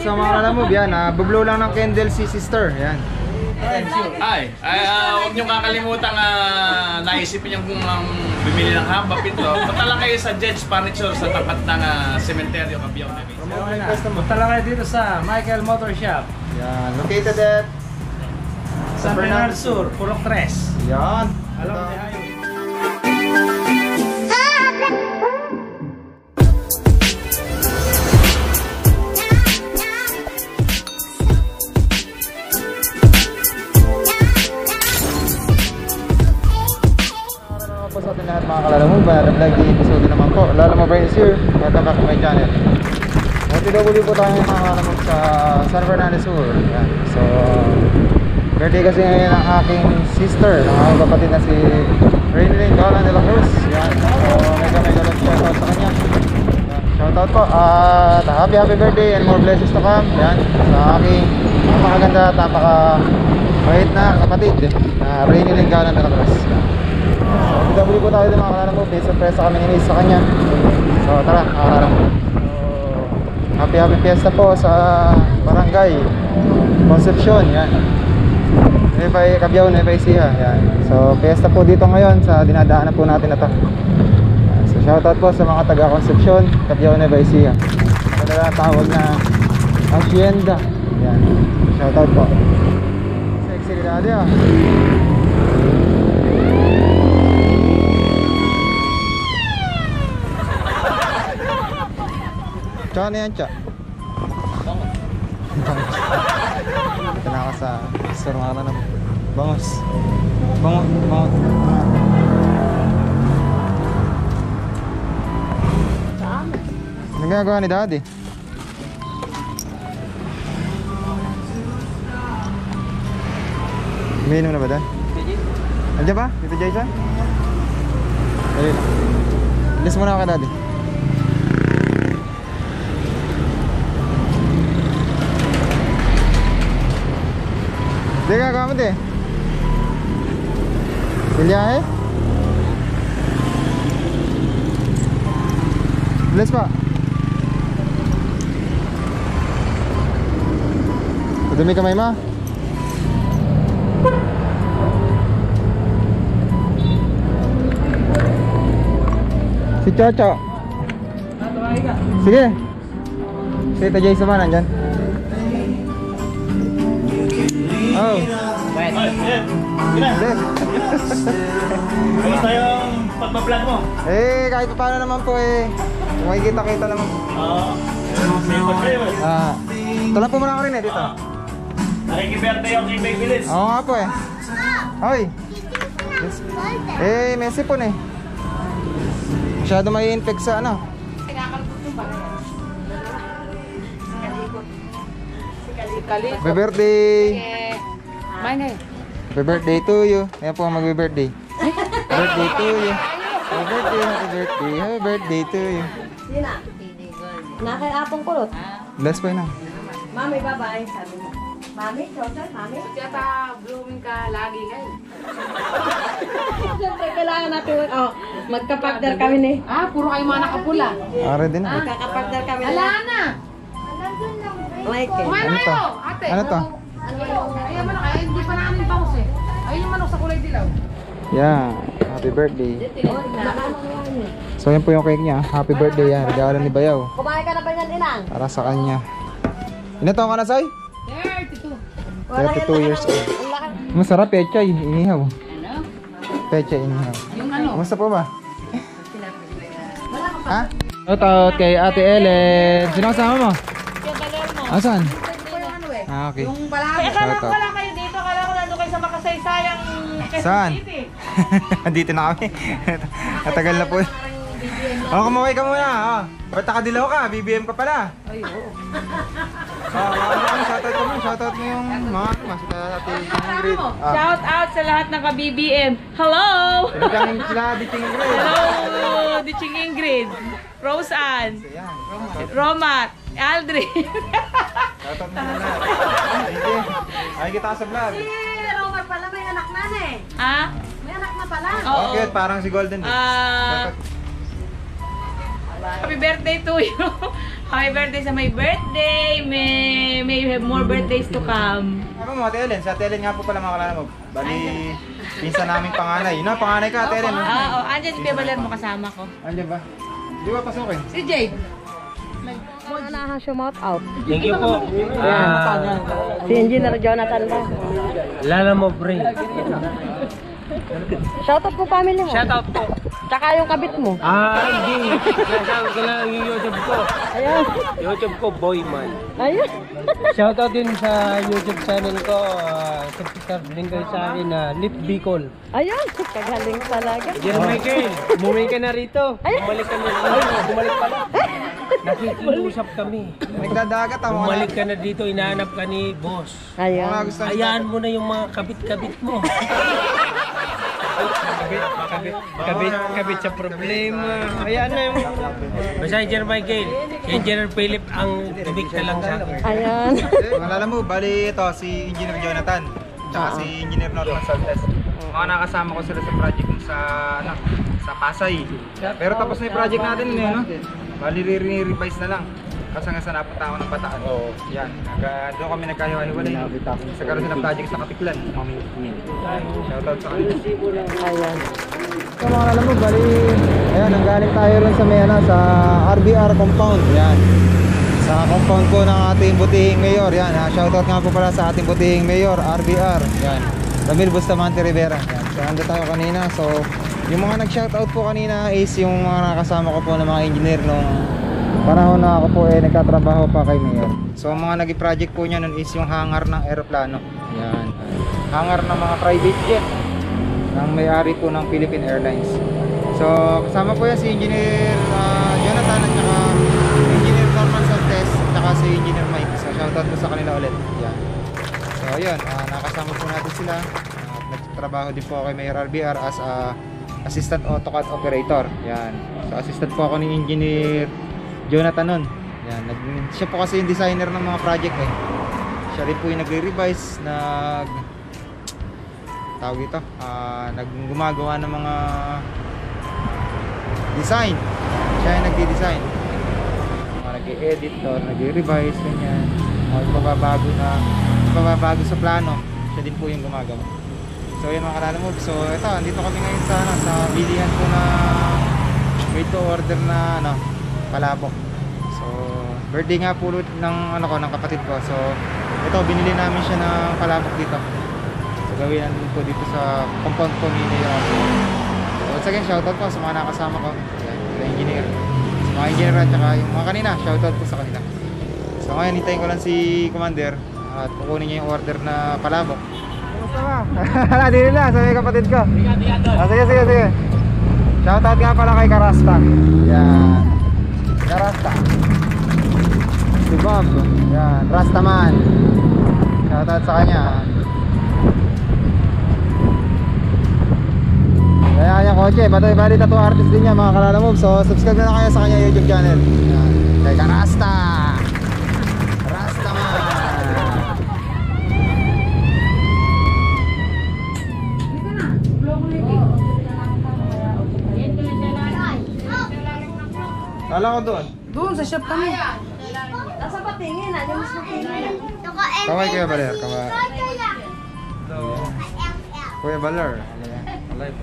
So mga kalamove, yan, bublow lang ng candle si sister, yan. Huwag niyong kakalimutan naisipin yung kung bumili ng hamba pito. Punta lang kayo sa Jed's Furniture sa tapat ng sementeryo, Cabiao na kayo. Punta lang kayo dito sa Michael Motor Shop. Yan, located at San Bernardo Sur, Purok 3. Yan. Alam mo tayo. Sa ating lahat mga kalamove, vlog di episode naman po. Lalo mo Brain is here, welcome back to my channel. OTW po tayo mga kalamove sa San Bernardo Sur. Yan. So, birthday kasi ngayon ng aking sister, ng aking kapatid na si Rainlyn Galan de la Cruz. Yan. So, mega love shoutout sa kanya. Yan. Shoutout po at happy birthday and more blessings to come. Yan. Sa aking napakaganda at napaka-bait na kapatid na Rainlyn Galan de la Cruz. So, OTW po tayo din mga kalamove. May surprise kami ni Miss sa kanya. So, tara mga kalamove. Happy fiesta po sa Barangay Concepcion. Yan. Nebay Cabiao, Nebay Ecija. Yan. So, fiesta po dito ngayon sa dinadaanan po natin na to. So, shoutout po sa mga taga Concepcion, Cabiao, Nebay Ecija. Ito na tawag na Hacienda. Yan. Shoutout po. Sexy daddy ah. Tsaka na yan, tsa. Ito na ako sa store mga kalanam. Bangos. Bangot. Anong ginagawa ni daddy? Umiinom na ba doon? Andiyan ba? Dito Jason? Ayun. Alis muna ako kay daddy. Hindi ka kamad eh. Bilyahe? Bilis pa. Padumi kamay ma. Si Chocho. Sige. Si Tita Jay sama nandyan. Oh. Kamusta yung pagpa-vlog mo? Eh, kahit paano naman po eh. Makikita-kita naman. Oo. Sipag kayo eh. Ito lang po muna ako rin eh, dito. Nakikiberte yung kay Baby Liz. Oo nga po eh. Hoy. Eh, may sipon eh. Masyado may infect sa ano. Happy birthday! Happy birthday to you. Ayan po ang mag-birthday. Birthday to you. Happy birthday to you. Sina? Nakakapong kulot. Bless po yun ah. Mami, bye-bye. Sabi mo. Mami, Chosan, mami. Kaya blooming ka lagi ngayon. Siyempre, kailangan natin magka-partner kami ni. Puro kayo mga nakapula. Are din ah. Magkaka-partner kami na. Ala na! Like it. Kumain Ano na to? kayo, ate. Ano to? Ay, manok. Ay, hindi pa namin bangus eh. Ayun yung manok sa kulay dilaw. Yeah. Happy birthday. So yan po yung cake niya. Happy birthday yan. Regalo ni Bayaw. Kumain ka na ba yan, Inang? Para sa kanya. Ilan taon ka na, Say? 32. 32 years old. Masarap pechay. Inihaw. Ano? Pechay inihaw. Yung ano? Kumusta po ba? Ha? Shoutout kay Ate Ellen. Sino kasama mo? Asan? Okay. Yung pala. Ay, akala ko wala kayo dito. Akala ko nandun kayo sa makasaysayang Quezon Saan? City. Dito na kami. Natagal na po. Kumaway ka muna. Ba't nakadilaw ka? BBM ka pala. Ay, oo. Shoutout ka mo. Shoutout mo yung mga Ate Ingrid. Shout out sa lahat ng ka-BBM. Hello! Sila Diching Ingrid. Hello, Diching Ingrid. Rose Ann. Romat. Aldrin. Shoutout mo na. Thank you. Ay kita sa vlog. Si Romer pala may anak na eh. Ah? May anak na pala. Oo. Okay, parang si Golden. Happy birthday to you. Happy birthday sa my birthday. May you have more birthdays to come. Ano mo, Ate Ellen? Sa Ate Ellen nga po pala mga kalala mo. Bali, pinsan namin panganay. Yun na, panganay ka, Ate Ellen. Oo, andyan si Kuya Baler mo kasama ko. Andiyan ba? Di ba pasukin? Si Jade. Unahan siya mouth out. Thank you po. Si Engineer Jonathan ba? Lala mo, pre. Shoutout mo family mo. Shoutout po. Tsaka yung kabit mo. Hindi. Shoutout ko lang yung YouTube ko. Ayan. YouTube ko, Boyman. Ayun. Shoutout din sa YouTube channel ko. Subscribe din kayo sa akin na Lip Bicol. Ayun. Kagaling talaga. Dear Michael, umuwi ka na rito. Bumalik ka na rito. Bumalik pala. Nakikiusap kami. Nagdadagat ako. Bumalik ka na dito, inaanap ka ni boss. Ayun. Mga gusto Hayaan mo na yung mga kabit-kabit mo. kabit sa problema. Hayaan na yung... Basta Engineer Michael, Engineer Philip ang tubig lang sa akin. Ayan. Malala mo, bali ito si Engineer Jonathan. Tsaka si Engineer Norman Saltes. Mga nakasama ko sila sa project sa sa Pasay. Pero tapos na yung project natin eh, no? Bali re-revise na lang. Kasi nga sa napunta ako ng Bataan. Oo. Yan. Doon kami nagkahiwa-hiwalay. Sa karoon ng project sa Katiklan. Shoutout sa kanila. Ayan. So mga alam mo, bali, ayan, nanggaling tayo rin sa may sa RBR compound. Yan. Sa compound po ng ating butihing mayor. Yan. Shoutout nga po pala sa ating butihing mayor, RBR. Yan. Ramil Bustamante Rivera. Yan. So ando tayo kanina. So yung mga nag-shoutout po kanina is yung mga nakasama ko po ng mga engineer nung panahon na ako po nagkatrabaho pa kay Mayor. So ang mga naging project po niya nun is yung hangar ng eroplano. Yan. Hangar ng mga private jet ng may-ari po ng Philippine Airlines. So kasama po yan si Engineer Jonathan at saka Engineer Norman Santes at saka si Engineer Mike. So shoutout po sa kanila ulit. Yan. So ayun, nakasama po natin sila. Nagtrabaho din po ako kay Mayor RBR as Assistant AutoCAD Operator. Yan. So assistant po ako ni Engineer Jonathan nun. Yan, siya po kasi yung designer ng mga project eh. Siya rin po yung nagre-revise, tawag ito, gumagawa ng mga design. Siya yung nagde-design. Mga nag-e-edit or nagre-revise, ganyan. Mga pababago sa plano. Siya din po yung gumagawa. So yun mga kalala mo. So ito, andito kami ngayon sa bilihan po na made to order na palabok. So birthday nga po ng ng kapatid ko. So ito binili namin siya ng palabok dito. So gawin natin po dito sa compound po ni Mayor. So once again, shoutout po sa mga nakasama ko. Yan, mga engineer. Sa mga engineer at saka yung mga kanina, shoutout po sa kanila. So ngayon hintayin ko lang si Commander at kukunin niya yung order na palabok. Kumusta ba? Dili na, sabi kapatid ko. Sige. Shoutout nga pala kay Karasta. Yan. Karasta. Si Bob. Yan. Rastaman. Shoutout sa kanya. Kaya yung kotse. Bali tattoo artist din niya mga kalala mo. So subscribe na kayo sa kanya YouTube channel. Yan. Kay Karasta. Rastaman. Kala ko doon. Doon sa shop kami. Nasa patingin, yung mas matingin. Kaway Kuya Baler. Kaway. Kuya Baler. Alive.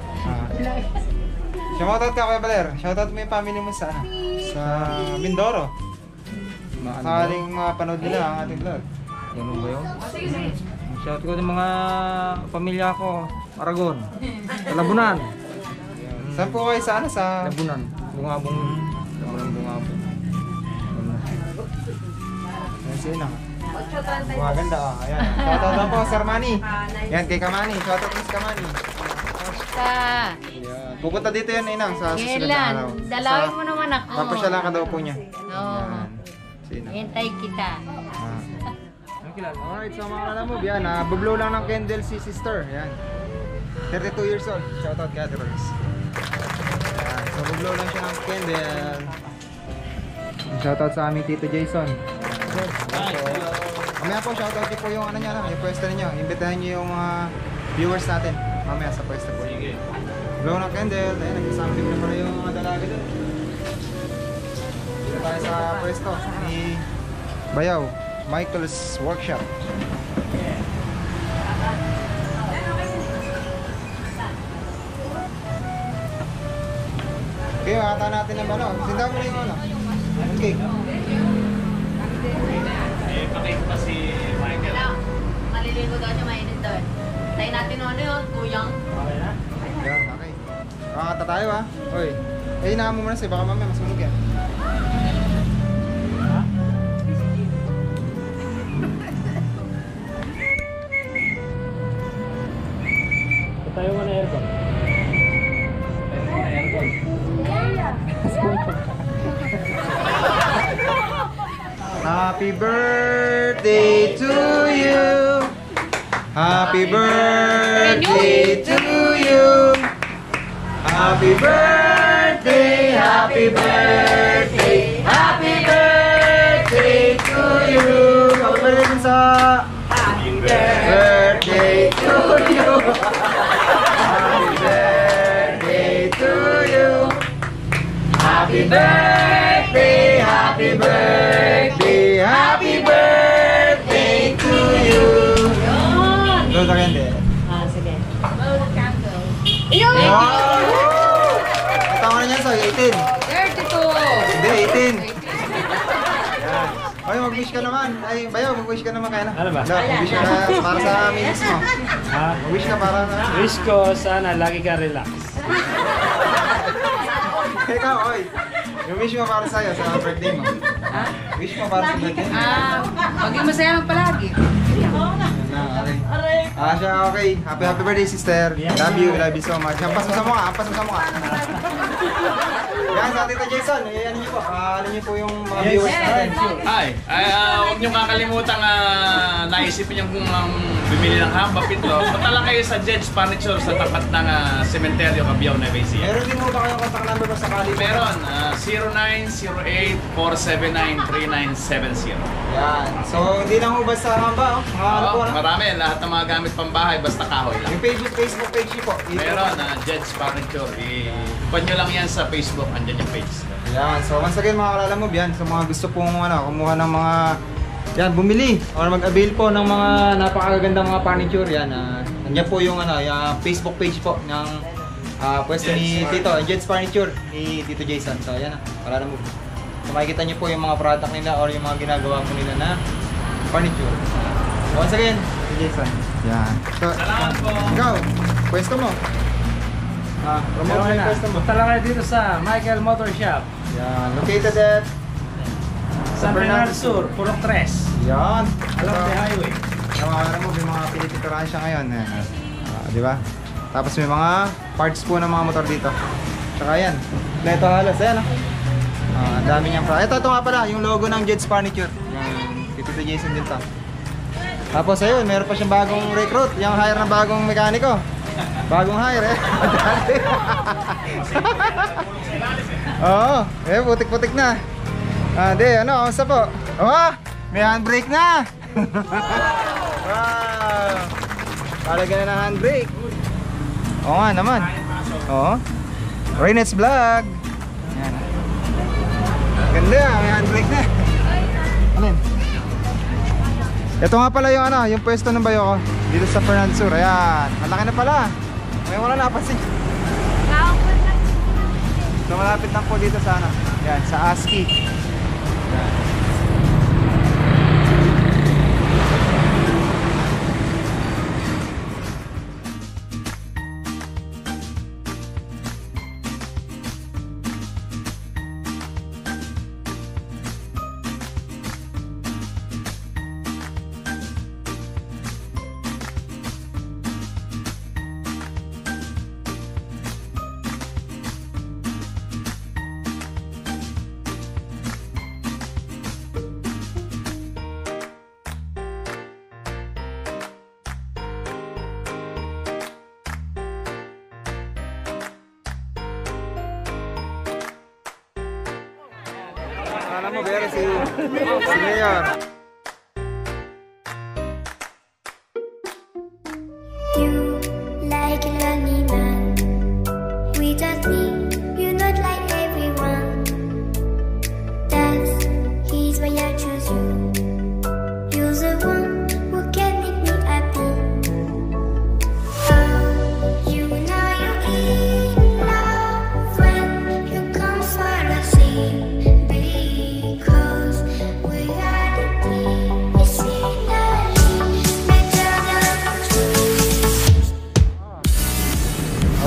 Shoutout ka Kuya Baler. Shoutout mo yung family mo sa Mindoro. Sakaling mapanood nila ang ating vlog. Ganun ba yun? Shoutout ko ng mga pamilya ko. Aragon. Labunan. Saan po kayo sa Sa Labunan. Bungabong. Ayan siya na. Maganda ayan. Shoutout lang po Sir Manny. Yan kay Kamani. Shoutout Miss Kamani. Basta. Ayan. Pupunta dito yan inang sa susunod na Kailan? araw. Dalawin mo naman ako. Papasyalan ka daw po niya. Oo. Sino? Hintay kita. Alright, so mga alam mo, yan, bublow lang ng candle si sister. Yan. 32 years old. Shoutout kay Ate Rose. Yan. So bublow lang siya ng candle. Shoutout sa aming Tito Jason. So, mamaya po, shoutout niyo po yung niya, yung pwesto ninyo. Imbitahan niyo yung mga viewers natin. Mamaya sa pwesto po. Blow ng candle. Ayun, nagkasama din na pala yung mga dalaga doon. Dito tayo sa pwesto ni Bayaw, Michael's Workshop. Okay, makata natin ng ano. Sinda mo na yung ano. Okay. Pakita pa si Michael. Maliligo daw siya, mainit daw. Tayo natin ano yun, kuyang. Yan, okay. Makakata tayo ha. Oy. Eh, hinaan mo muna sa'yo. Baka mamaya masunog yan. Tayo mo na aircon. Happy birthday to you. Happy birthday to you. Happy birthday, happy birthday, happy birthday to you. Happy birthday sa happy birthday to you. Happy birthday to you. Happy birthday, happy birthday, happy birthday to you. Doon sa kende. Sige. Ito nga na niya sa 18. 32. Hindi, 18. Yan. Oy, mag-wish ka naman. Ay, Bayaw, mag-wish ka naman kaya na. Ano ba? Mag-wish ka na para sa minis mo. Ha? Mag-wish ka para sa... Wish ko sana lagi ka relax. Ikaw, oy. Yung wish mo para sa'yo sa birthday mo. Ha? Wish mo para sa birthday mo. Maging masaya lang palagi. Okay. Siya, okay. Happy birthday, sister. Love you so much. Hampas mo sa mukha, hampas mo sa mukha. Yan, sa Tito Jason. Ano niyo po? Ano niyo po yung mga viewers natin? Hi! Huwag niyo kakalimutan naisipin niyo kung bumili ng hamba pito. Punta lang kayo sa Jed's Furniture sa tapat ng Cementerio, Cabiao, Nueva Ecija. Meron din mo ba kayong contact number ba sakali? Meron, 0908-479-3970. Yan. So, hindi lang ho basta hamba, oh. Mga ano po, Oo, no? marami, lahat ng mga gamit pambahay, basta kahoy lang. Yung Facebook page niyo po. Meron, Jed's Furniture. Ipan nyo lang yan sa Facebook, andyan yung page. Yan. So, once again, mga kalalamove, yan. So, mga gusto pong kumuha ng mga... Yan, bumili or mag-avail po ng mga napakagandang mga furniture. Yan. Nandiyan po yung, yung Facebook page po ng pwesto ni Tito, Jed's Furniture, ni Tito Jason. So, yan. Kalalamove. So, makikita niyo po yung mga product nila or yung mga ginagawa po nila na furniture. So, once again, Tito Jason. Yan. So, Salamat po. ikaw, pwesto mo. Promote mo yung pwesto mo. Punta lang kayo dito sa Michael Motor Shop. Yan. Located at San Bernardo Sur, Purok 3. yan. Along the highway. Namakala mo, may mga pinititirahan siya ngayon. Di ba? Tapos may mga parts po ng mga motor dito. Tsaka yan. Kompleto halos. Ayan. Ang dami niyang ito nga pala. Yung logo ng Jed's Furniture. Yung Tito Jason din to. Tapos ayun, meron pa siyang bagong recruit. Yung hire ng bagong mekaniko. Bagong hire eh. Oo. Putik-putik na. Kamusta po? May handbrake na! Wow! Palagyan na ng handbrake. Oo nga naman. Oo. Raynet's Vlog. Yan. Ganda, may handbrake na. Alin? Ito nga pala yung yung pwesto ng bayo ko. Dito sa Fernando Sur. Ayan. Malaki na pala. May wala napansin. So malapit lang po dito sa yan, sa ASCII. Yan. Alam mo, Bere, si Mayor. You like a lonely man without me, you're not like everyone. That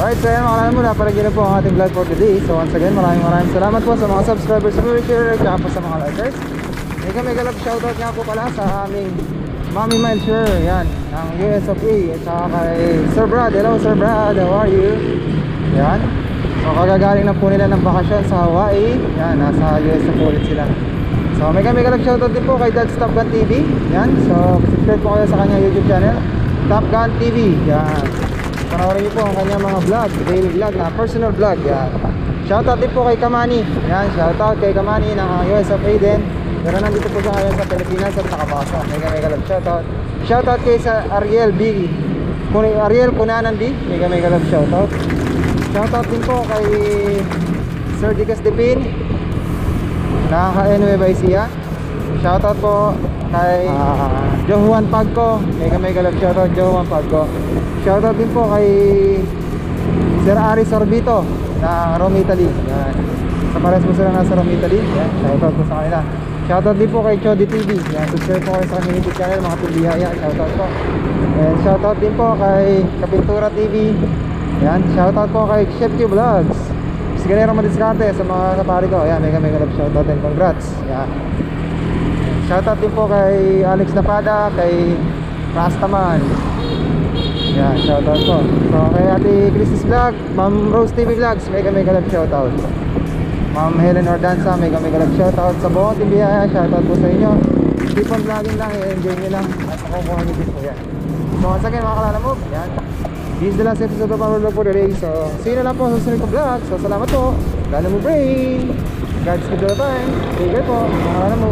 Alright, so yan mga kalam mo, naparagyan na po ang ating vlog for today. So once again, maraming salamat po sa mga subscribers, viewer, at po sa mga likers. Mega love shoutout nga po pala sa aming Mommy Melcher, yan, ng US of A, at saka kay Sir Brad. Hello Sir Brad, how are you? Yan. So kagagaling na po nila ng bakasyon sa Hawaii. Yan, nasa US of A ulit sila. So mega love shoutout din po kay Dad's Top Gun TV. Yan, so subscribe po kayo sa kanyang YouTube channel, Top Gun TV. Yan, panoorin niyo po ang kanyang mga vlog, daily vlog na personal vlog. Yan. Shoutout din po kay Kamani. Yan, shoutout kay Kamani ng US of A din. Pero nandito po siya ngayon sa Pilipinas at nakabasa. Mega love shoutout. Shoutout kay sa Ariel B. Ariel Punanan B. Mega love shoutout. Shoutout din po kay Sir Dicas Depin, nakaka-Nueva Ecija. Shoutout po kay Johan Pagco. Mega love shoutout Johan Pagco. Shoutout din po kay Sir Aris Orbito na Rome, Italy. Yan. Sa pares mo sila nasa Rome, Italy. Yan. Shoutout po sa kanila. Shoutout din po kay Chody TV. Yan. Subscribe po kayo sa kanyang YouTube channel, mga Tumbihaya. Shoutout po. And shoutout din po kay Kapintura TV. Yan. Shoutout po kay Chef Q Vlogs. Siganero Madiskarte sa mga kapari ko. Yan. Mega love shoutout and congrats. Yan. Shoutout din po kay Alex Napada, kay Rastaman. Yan, shoutout po. So kay Ate Chris's Vlog, Ma'am Rose TV Vlogs, mega love shoutout. Ma'am Helen Ordanza, mega love shoutout. Sa buong Tumbihaya, shoutout po sa inyo. Keep on vlogging lang, i-enjoy nyo lang at makukuha nyo din po yan. So once again mga Kalalamog, yan, this is the last episode of our vlog for today. So see you na lang po sa susunod kong vlog. So salamat po, Kalalamog Brain, God's good all the time. Take care po mga Kalalamog.